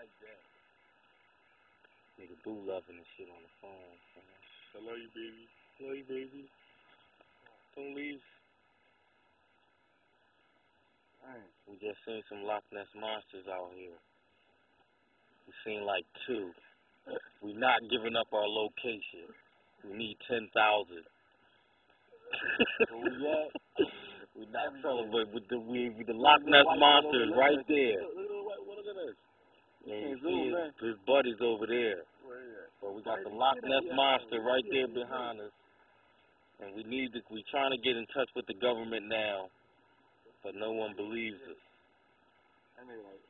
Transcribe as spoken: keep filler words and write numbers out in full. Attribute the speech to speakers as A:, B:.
A: Nigga boo loving and shit on the phone.
B: I love you, baby.
A: Love you, baby. Don't leave. We just seen some Loch Ness monsters out here. We seen like two. We not giving up our location. We need ten thousand.
B: Where we at?
A: We not celebrating with the we with the Loch Ness monsters right there.
B: Look at the white one. Look at this.
A: And you see his, his buddies over there.
B: Where is that?
A: But we got the Loch Ness monster right there behind us. And we need to, we trying to get in touch with the government now, but no one believes us.
B: And they like,